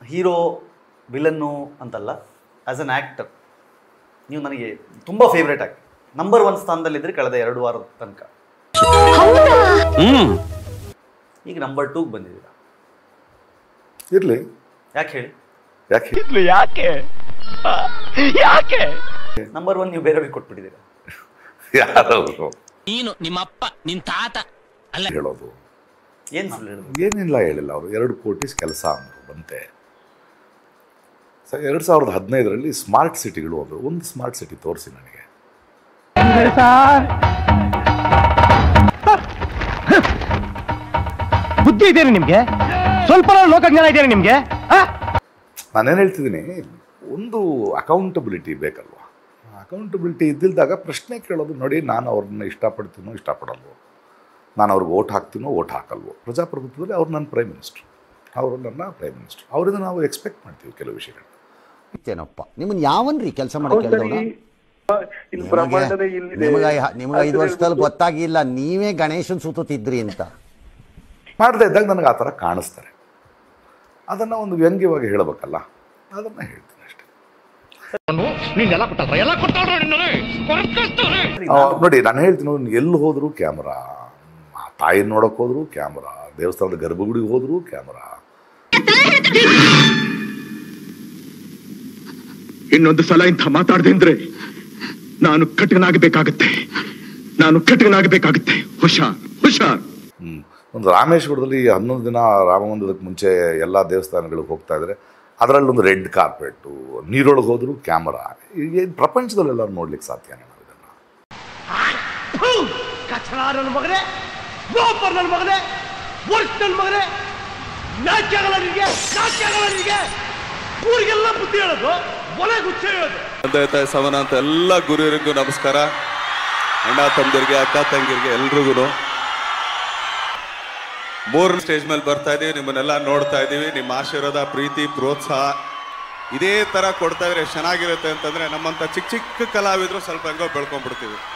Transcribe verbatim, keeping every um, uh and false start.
Hero villain ಅಂತಲ್ಲ, as an actor ನೀವು ನನಗೆ ತುಂಬ ಫೇವ್ರೇಟ್ ಆಗಿ ನಂಬರ್ ಒನ್ ಸ್ಥಾನದಲ್ಲಿದ್ದರೆ ಕಳೆದ ಎರಡು ವಾರದ ತನಕ. ಈಗ ನಂಬರ್ ಟೂಗೆ ಬಂದಿದ್ದೀರಾ. ಇರಲಿ, ಯಾಕೆ ಹೇಳಿ? ಯಾಕೆ ಯಾಕೆ ಯಾಕೆ ನಂಬರ್ ಒನ್ ನೀವು ಬೇರೆಯವ್ರಿಗೆ ಕೊಟ್ಬಿಟ್ಟಿದ್ದೀರಾ. ಯಾರವರು ನೀನು ನಿಮ್ಮಪ್ಪ ನಿನ್ ತಾತ ಅಲ್ಲ ಹೇಳೋದು? ಏನು ಸುಳ್ಳು ಹೇಳಿದ್ರು? ಏನಿಲ್ಲ ಹೇಳಿಲ್ಲ. ಅವರು ಎರಡು ಕೋಟಿ ಕೆಲಸ ಅಂದರು ಬಂತೆ. ಸ ಎರಡು ಸಾವಿರದ ಹದಿನೈದರಲ್ಲಿ ಸ್ಮಾರ್ಟ್ ಸಿಟಿಗಳು ಅಂದರು. ಒಂದು ಸ್ಮಾರ್ಟ್ ಸಿಟಿ ತೋರಿಸಿ ನನಗೆ. ಬುದ್ಧಿ ಇದೆಯಾ ನಿಮ್ಗೆ? ಸ್ವಲ್ಪ ಲೋಕಜ್ಞಾನ ಇದೆಯಾ ನಿಮ್ಗೆ? ನಾನೇನು ಹೇಳ್ತಿದ್ದೀನಿ, ಒಂದು ಅಕೌಂಟಬಿಲಿಟಿ ಬೇಕಲ್ವ. ಅಕೌಂಟಬಿಲಿಟಿ ಇದ್ದಿಲ್ದಾಗ ಪ್ರಶ್ನೆ ಕೇಳೋದು. ನೋಡಿ, ನಾನು ಅವ್ರನ್ನ ಇಷ್ಟಪಡ್ತೀನೋ ಇಷ್ಟಪಡಲ್ವೋ, ನಾನು ಅವ್ರಿಗೆ ಓಟ್ ಹಾಕ್ತೀನೋ ಓಟ್ ಹಾಕಲ್ವೋ. ಪ್ರಜಾಪ್ರಭುತ್ವದಲ್ಲಿ ಅವ್ರು ನನ್ನ ಪ್ರೈಮ್ ಮಿನಿಸ್ಟ್ರು, ಅವರು ನನ್ನ ಪ್ರೈಮ್ ಮಿನಿಸ್ಟ್ರು. ಅವರಿಂದ ನಾವು ಎಕ್ಸ್ಪೆಕ್ಟ್ ಮಾಡ್ತೀವಿ ಕೆಲವು ವಿಷಯಗಳು. ಏನಪ್ಪ ನಿಮ್ಮನ್ನ ಯಾವನ್ರಿ ಕೆಲಸ ಮಾಡಿ ಕೇಳಿದವನು? ನಿಮಗೆ ನಿಮಗೆ ಐದು ವರ್ಷದಲ್ಲಿ ಗೊತ್ತಾಗಿಲ್ಲ ನೀವೇ ಗಣೇಶನ್ ಸುತ್ತಿದ್ರಿ ಅಂತ. ಮಾಡದೇ ಇದ್ದಾಗ ನನಗೆ ಆ ಥರ ಕಾಣಿಸ್ತಾರೆ. ಅದನ್ನು ಒಂದು ವ್ಯಂಗ್ಯವಾಗಿ ಹೇಳಬೇಕಲ್ಲ, ಅದನ್ನು ಹೇಳ್ತೀನಿ ಅಷ್ಟೇ. ನೋಡಿ, ನಾನು ಹೇಳ್ತೀನಿ, ಎಲ್ಲಿ ಹೋದರೂ ಕ್ಯಾಮ್ರಾ, ತಾಯಿನ ನೋಡೋಕೆ ಹೋದ್ರು ಕ್ಯಾಮ್ರಾ, ದೇವಸ್ಥಾನದ ಗರ್ಭಗುಡಿಗೆ ಹೋದ್ರು ಕ್ಯಾಮ್ರಾ. ಇನ್ನೊಂದು ಸಲ ಇಂಥ ಮಾತಾಡದೆ ಅಂದ್ರೆ ನಾನು ಕಟಕನಾಗಬೇಕಾಗತ್ತೆ, ನಾನು ಕಟಕನಾಗಬೇಕಾಗತ್ತೆ. ಹುಷಾರ್ ಹುಷಾರ್. ಹ್ಮ್ ಒಂದು ರಾಮೇಶ್ವರದಲ್ಲಿ ಹನ್ನೊಂದು ದಿನ ರಾಮ ಮಂದಿರಕ್ಕೆ ಮುಂಚೆ ಎಲ್ಲ ದೇವಸ್ಥಾನಗಳಿಗೆ ಹೋಗ್ತಾ ಇದ್ದಾರೆ. ಅದರಲ್ಲೊಂದು ರೆಡ್ ಕಾರ್ಪೆಟ್ಟು, ನೀರೊಳಗೆ ಹೋದ್ರು ಕ್ಯಾಮರಾ. ಈಗ ಪ್ರಪಂಚದಲ್ಲೆಲ್ಲರೂ ನೋಡ್ಲಿಕ್ಕೆ ಸಾಧ್ಯನೇ ನಾವು ಇದನ್ನು? ಊರಿಗೆಲ್ಲ ಬುದ್ಧಿ ಹೇಳೋದು, ಒಲೆ ಗುಚ್ಚ ಹೇಳೋದು. ತಂದೆ ಸವನ ಅಂತ ಎಲ್ಲ ಗುರುವರಿಗೂ ನಮಸ್ಕಾರ. ಅಣ್ಣ ತಮ್ಮದಿರಿಗೆ, ಅಕ್ಕ ತಂಗಿರಿಗೆ ಎಲ್ರಿಗೂ ಮೂರನೇ ಸ್ಟೇಜ್ ಮೇಲೆ ಬರ್ತಾ ಇದೀವಿ. ನಿಮ್ಮನ್ನೆಲ್ಲ ನೋಡ್ತಾ ಇದ್ದೀವಿ. ನಿಮ್ಮ ಆಶೀರ್ವಾದ, ಪ್ರೀತಿ, ಪ್ರೋತ್ಸಾಹ ಇದೇ ಥರ ಕೊಡ್ತಾ ಇದ್ರೆ ಚೆನ್ನಾಗಿರುತ್ತೆ ಅಂತಂದರೆ ನಮ್ಮಂಥ ಚಿಕ್ಕ ಚಿಕ್ಕ ಕಲಾವಿದರು ಸ್ವಲ್ಪ ಹೆಂಗೋ ಬೆಳ್ಕೊಂಡ್ಬಿಡ್ತೀವಿ.